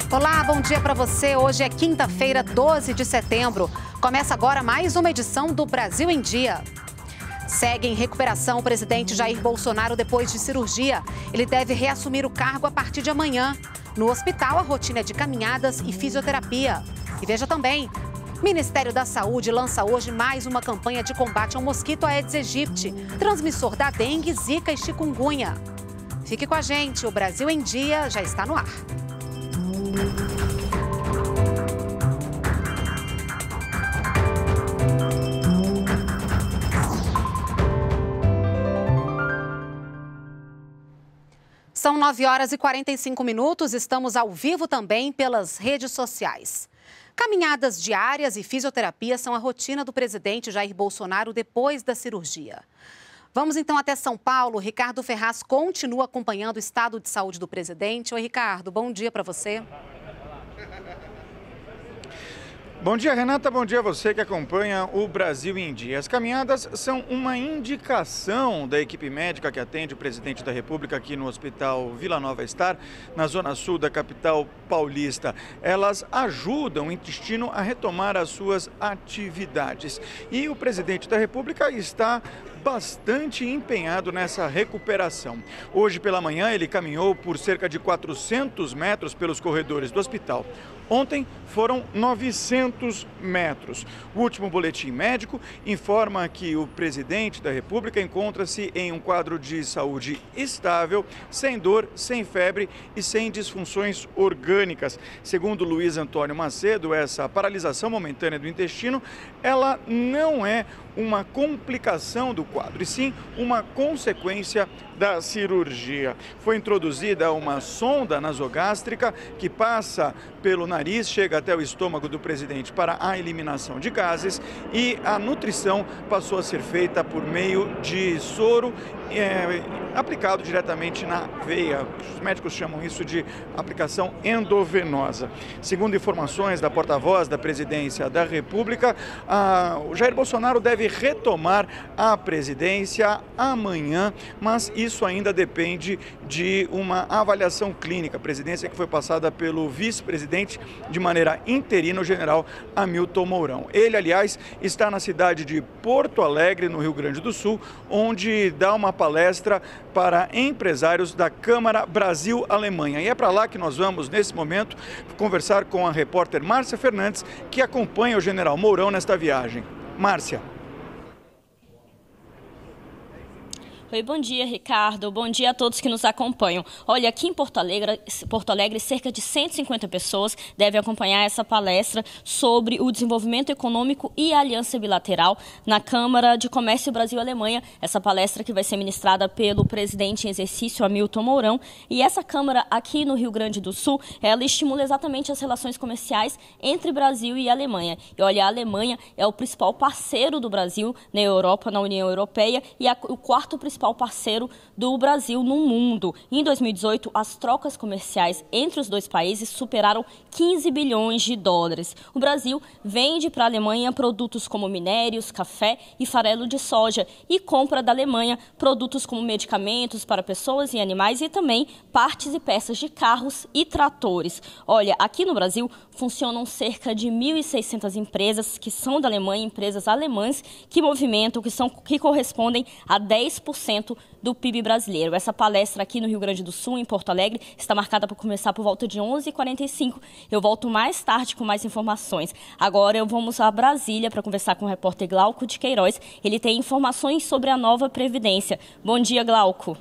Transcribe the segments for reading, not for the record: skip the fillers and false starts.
Olá, bom dia para você. Hoje é quinta-feira, 12 de setembro. Começa agora mais uma edição do Brasil em Dia. Segue em recuperação o presidente Jair Bolsonaro depois de cirurgia. Ele deve reassumir o cargo a partir de amanhã. No hospital, a rotina é de caminhadas e fisioterapia. E veja também, o Ministério da Saúde lança hoje mais uma campanha de combate ao mosquito Aedes aegypti, transmissor da dengue, zika e chikungunya. Fique com a gente, o Brasil em Dia já está no ar. São 9 horas e 45 minutos, estamos ao vivo também pelas redes sociais. Caminhadas diárias e fisioterapia são a rotina do presidente Jair Bolsonaro depois da cirurgia. Vamos então até São Paulo. Ricardo Ferraz continua acompanhando o estado de saúde do presidente. Oi, Ricardo, bom dia para você. Bom dia, Renata. Bom dia a você que acompanha o Brasil em Dia. As caminhadas são uma indicação da equipe médica que atende o presidente da República aqui no Hospital Vila Nova Star, na zona sul da capital paulista. Elas ajudam o intestino a retomar as suas atividades. E o presidente da República está bastante empenhado nessa recuperação. Hoje pela manhã ele caminhou por cerca de 400 metros pelos corredores do hospital. Ontem foram 900 metros. O último boletim médico informa que o presidente da República encontra-se em um quadro de saúde estável, sem dor, sem febre e sem disfunções orgânicas. Segundo Luiz Antônio Macedo, essa paralisação momentânea do intestino, ela não é uma complicação do quadro, e sim uma consequência da cirurgia. Foi introduzida uma sonda nasogástrica que passa pelo nariz, chega até o estômago do presidente para a eliminação de gases, e a nutrição passou a ser feita por meio de soro aplicado diretamente na veia. Os médicos chamam isso de aplicação endovenosa. Segundo informações da porta-voz da presidência da República, o Jair Bolsonaro deve retomar a presidência amanhã, mas isso ainda depende de uma avaliação clínica. A presidência que foi passada pelo vice-presidente de maneira interina, o general Hamilton Mourão. Ele, aliás, está na cidade de Porto Alegre, no Rio Grande do Sul, onde dá uma palestra para empresários da Câmara Brasil-Alemanha. E é para lá que nós vamos, nesse momento, conversar com a repórter Márcia Fernandes, que acompanha o general Mourão nesta viagem. Márcia. Oi, bom dia, Ricardo. Bom dia a todos que nos acompanham. Olha, aqui em Porto Alegre, cerca de 150 pessoas devem acompanhar essa palestra sobre o desenvolvimento econômico e a aliança bilateral na Câmara de Comércio Brasil-Alemanha. Essa palestra que vai ser ministrada pelo presidente em exercício, Hamilton Mourão. E essa Câmara aqui no Rio Grande do Sul, ela estimula exatamente as relações comerciais entre Brasil e Alemanha. E olha, a Alemanha é o principal parceiro do Brasil na Europa, na União Europeia, e o quarto principal parceiro do Brasil no mundo. Em 2018, as trocas comerciais entre os dois países superaram 15 bilhões de dólares. O Brasil vende para a Alemanha produtos como minérios, café e farelo de soja e compra da Alemanha produtos como medicamentos para pessoas e animais e também partes e peças de carros e tratores. Olha, aqui no Brasil funcionam cerca de 1.600 empresas que são da Alemanha, empresas alemãs que movimentam, que correspondem a 10% do PIB brasileiro. Essa palestra aqui no Rio Grande do Sul, em Porto Alegre, está marcada para começar por volta de 11h45. Eu volto mais tarde com mais informações. Agora vamos a Brasília para conversar com o repórter Glauco de Queiroz. Ele tem informações sobre a nova Previdência. Bom dia, Glauco.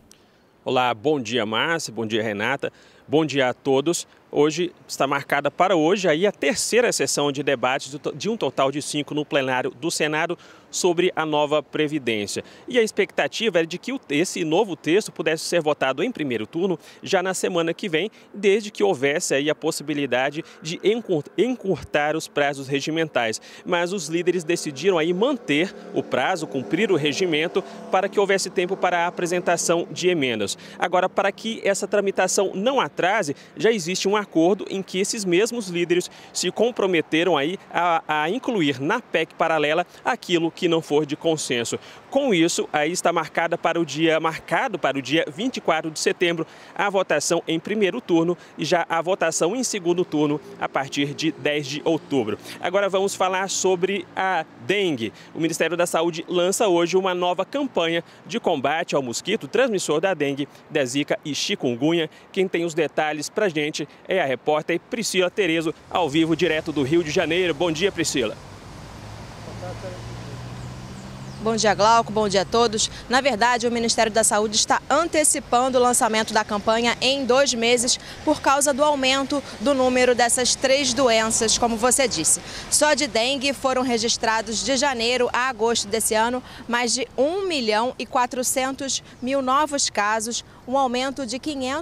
Olá, bom dia, Márcia, bom dia, Renata, bom dia a todos. Hoje está marcada para hoje aí a terceira sessão de debates de um total de 5 no plenário do Senado sobre a nova Previdência. E a expectativa era de que esse novo texto pudesse ser votado em primeiro turno já na semana que vem, desde que houvesse aí a possibilidade de encurtar os prazos regimentais. Mas os líderes decidiram aí manter o prazo, cumprir o regimento, para que houvesse tempo para a apresentação de emendas. Agora, para que essa tramitação não atrase, já existe um acordo em que esses mesmos líderes se comprometeram aí a incluir na PEC paralela aquilo que não for de consenso. Com isso, aí está marcado para o dia 24 de setembro a votação em primeiro turno e já a votação em segundo turno a partir de 10 de outubro. Agora vamos falar sobre a dengue. O Ministério da Saúde lança hoje uma nova campanha de combate ao mosquito transmissor da dengue, da zika e chikungunya. Quem tem os detalhes pra gente é a repórter Priscila Terezo, ao vivo direto do Rio de Janeiro. Bom dia, Priscila. Bom dia, Glauco. Bom dia a todos. Na verdade, o Ministério da Saúde está antecipando o lançamento da campanha em 2 meses por causa do aumento do número dessas 3 doenças, como você disse. Só de dengue foram registrados de janeiro a agosto desse ano mais de 1.400.000 novos casos, um aumento de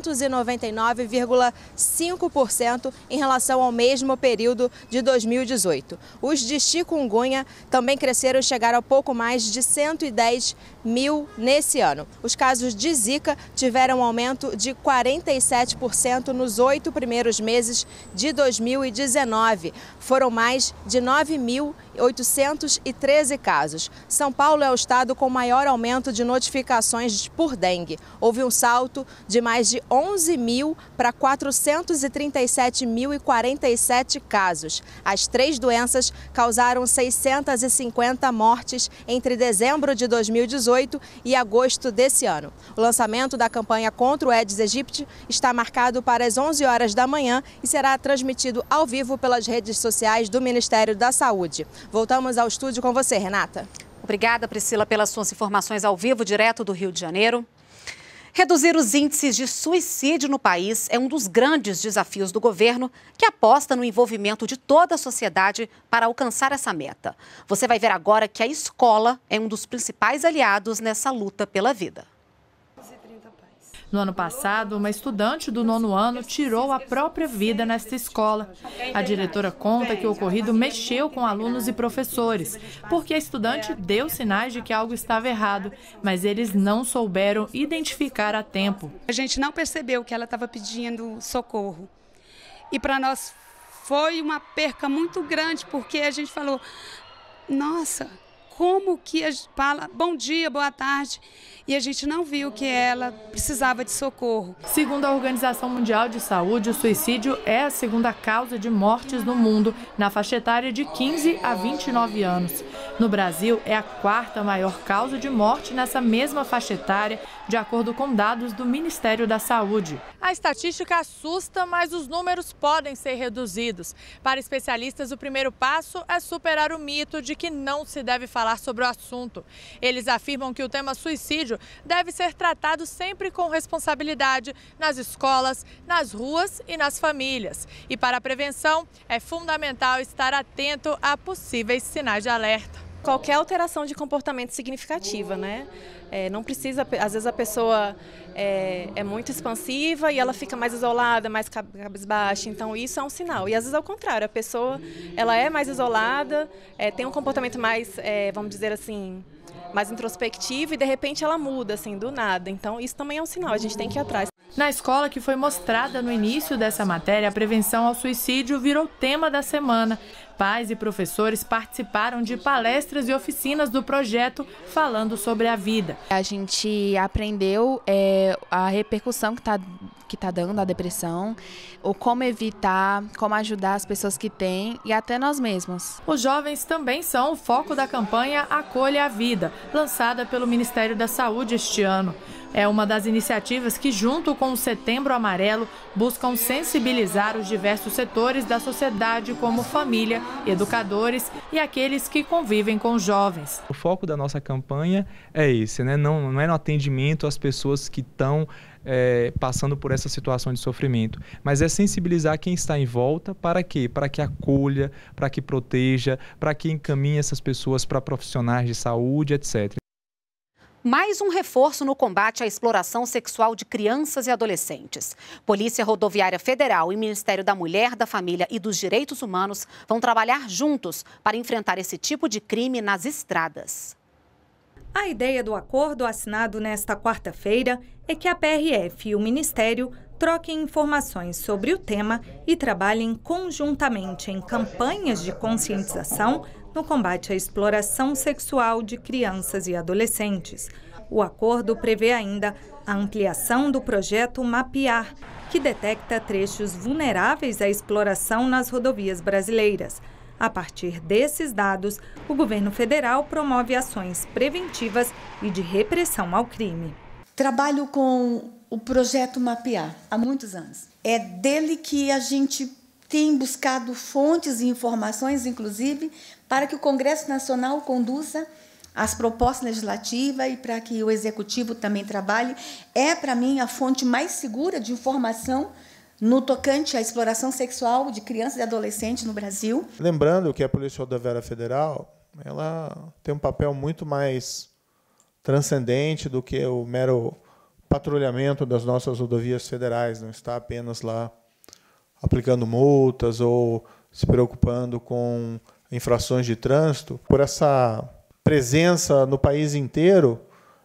599,5% em relação ao mesmo período de 2018. Os de chikungunya também cresceram e chegaram a pouco mais de 110.000 nesse ano. Os casos de zika tiveram um aumento de 47% nos 8 primeiros meses de 2019. Foram mais de 9.813 casos. São Paulo é o estado com maior aumento de notificações por dengue. Houve um salto de mais de 11.000 para 437.047 casos. As 3 doenças causaram 650 mortes entre dezembro de 2018 e agosto desse ano. O lançamento da campanha contra o Aedes aegypti está marcado para as 11 horas da manhã e será transmitido ao vivo pelas redes sociais do Ministério da Saúde. Voltamos ao estúdio com você, Renata. Obrigada, Priscila, pelas suas informações ao vivo, direto do Rio de Janeiro. Reduzir os índices de suicídio no país é um dos grandes desafios do governo, que aposta no envolvimento de toda a sociedade para alcançar essa meta. Você vai ver agora que a escola é um dos principais aliados nessa luta pela vida. No ano passado, uma estudante do 9º ano tirou a própria vida nesta escola. A diretora conta que o ocorrido mexeu com alunos e professores, porque a estudante deu sinais de que algo estava errado, mas eles não souberam identificar a tempo. A gente não percebeu que ela estava pedindo socorro. E para nós foi uma perca muito grande, porque a gente falou, nossa, como que a gente fala bom dia, boa tarde, e a gente não viu que ela precisava de socorro. Segundo a Organização Mundial de Saúde, o suicídio é a segunda causa de mortes no mundo, na faixa etária de 15 a 29 anos. No Brasil, é a 4ª maior causa de morte nessa mesma faixa etária, de acordo com dados do Ministério da Saúde. A estatística assusta, mas os números podem ser reduzidos. Para especialistas, o primeiro passo é superar o mito de que não se deve falar sobre o assunto. Eles afirmam que o tema suicídio deve ser tratado sempre com responsabilidade nas escolas, nas ruas e nas famílias. E para a prevenção, é fundamental estar atento a possíveis sinais de alerta. Qualquer alteração de comportamento significativa, né? Não precisa, às vezes a pessoa é muito expansiva e ela fica mais isolada, mais cabisbaixa, então isso é um sinal. E às vezes é o contrário, a pessoa ela é mais isolada, tem um comportamento mais, vamos dizer assim, mais introspectivo e de repente ela muda, assim, do nada. Então isso também é um sinal, a gente tem que ir atrás. Na escola que foi mostrada no início dessa matéria, a prevenção ao suicídio virou tema da semana. Pais e professores participaram de palestras e oficinas do projeto falando sobre a vida. A gente aprendeu a repercussão que tá dando a depressão, ou como evitar, como ajudar as pessoas que têm e até nós mesmos. Os jovens também são o foco da campanha Acolha a Vida, lançada pelo Ministério da Saúde este ano. É uma das iniciativas que, junto com o Setembro Amarelo, buscam sensibilizar os diversos setores da sociedade, como família, educadores e aqueles que convivem com jovens. O foco da nossa campanha é esse, né? Não é no atendimento às pessoas que estão passando por essa situação de sofrimento, mas é sensibilizar quem está em volta para quê? Para que acolha, para que proteja, para que encaminhe essas pessoas para profissionais de saúde, etc. Mais um reforço no combate à exploração sexual de crianças e adolescentes. Polícia Rodoviária Federal e Ministério da Mulher, da Família e dos Direitos Humanos vão trabalhar juntos para enfrentar esse tipo de crime nas estradas. A ideia do acordo assinado nesta quarta-feira é que a PRF e o Ministério troquem informações sobre o tema e trabalhem conjuntamente em campanhas de conscientização no combate à exploração sexual de crianças e adolescentes. O acordo prevê ainda a ampliação do projeto Mapear, que detecta trechos vulneráveis à exploração nas rodovias brasileiras. A partir desses dados, o governo federal promove ações preventivas e de repressão ao crime. Trabalho com o projeto Mapear há muitos anos. É dele que a gente tem buscado fontes e informações, inclusive, para que o Congresso Nacional conduza as propostas legislativas e para que o Executivo também trabalhe. É, para mim, a fonte mais segura de informação no tocante à exploração sexual de crianças e adolescentes no Brasil. Lembrando que a Polícia Rodoviária Federal ela tem um papel muito mais transcendente do que o mero patrulhamento das nossas rodovias federais, não está apenas lá aplicando multas ou se preocupando com infrações de trânsito. Por essa presença no país inteiro,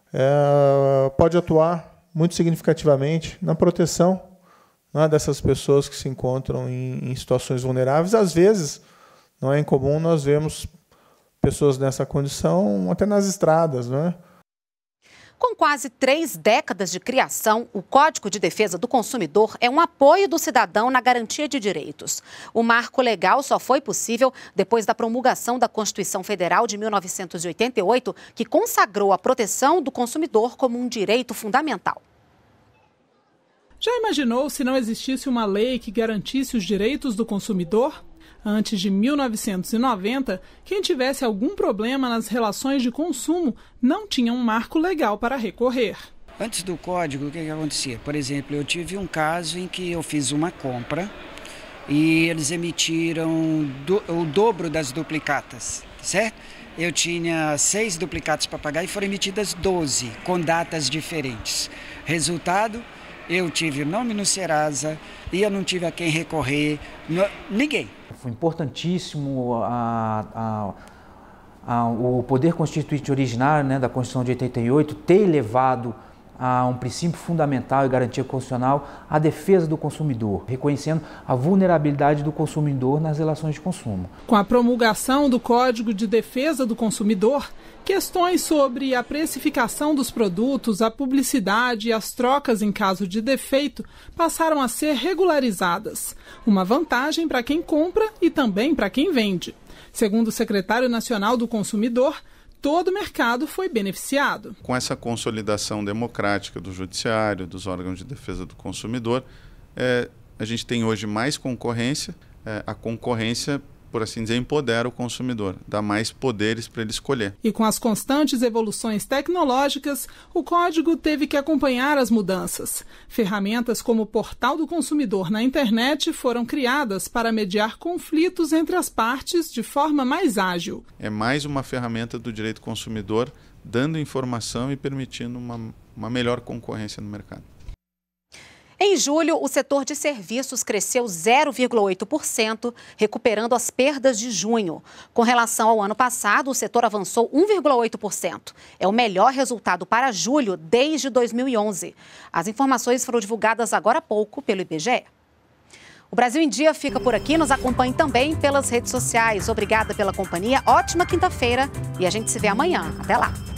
pode atuar muito significativamente na proteção, né, dessas pessoas que se encontram em situações vulneráveis. Às vezes, não é incomum nós vemos pessoas nessa condição até nas estradas, né? Com quase 3 décadas de criação, o Código de Defesa do Consumidor é um apoio do cidadão na garantia de direitos. O marco legal só foi possível depois da promulgação da Constituição Federal de 1988, que consagrou a proteção do consumidor como um direito fundamental. Já imaginou se não existisse uma lei que garantisse os direitos do consumidor? Antes de 1990, quem tivesse algum problema nas relações de consumo não tinha um marco legal para recorrer. Antes do código, o que acontecia? Por exemplo, eu tive um caso em que eu fiz uma compra e eles emitiram o dobro das duplicatas, certo? Eu tinha 6 duplicatas para pagar e foram emitidas 12, com datas diferentes. Resultado, eu tive nome no Serasa e eu não tive a quem recorrer, ninguém. Foi importantíssimo o poder constituinte originário, né, da Constituição de 88 ter levado a um princípio fundamental e garantia constitucional a defesa do consumidor, reconhecendo a vulnerabilidade do consumidor nas relações de consumo. Com a promulgação do Código de Defesa do Consumidor, questões sobre a precificação dos produtos, a publicidade e as trocas em caso de defeito passaram a ser regularizadas. Uma vantagem para quem compra e também para quem vende. Segundo o secretário nacional do Consumidor, todo o mercado foi beneficiado. Com essa consolidação democrática do judiciário, dos órgãos de defesa do consumidor, a gente tem hoje mais concorrência. A concorrência, por assim dizer, empodera o consumidor, dá mais poderes para ele escolher. E com as constantes evoluções tecnológicas, o Código teve que acompanhar as mudanças. Ferramentas como o Portal do Consumidor na internet foram criadas para mediar conflitos entre as partes de forma mais ágil. É mais uma ferramenta do direito consumidor, dando informação e permitindo uma melhor concorrência no mercado. Em julho, o setor de serviços cresceu 0,8%, recuperando as perdas de junho. Com relação ao ano passado, o setor avançou 1,8%. É o melhor resultado para julho desde 2011. As informações foram divulgadas agora há pouco pelo IBGE. O Brasil em Dia fica por aqui. Nos acompanhe também pelas redes sociais. Obrigada pela companhia. Ótima quinta-feira e a gente se vê amanhã. Até lá.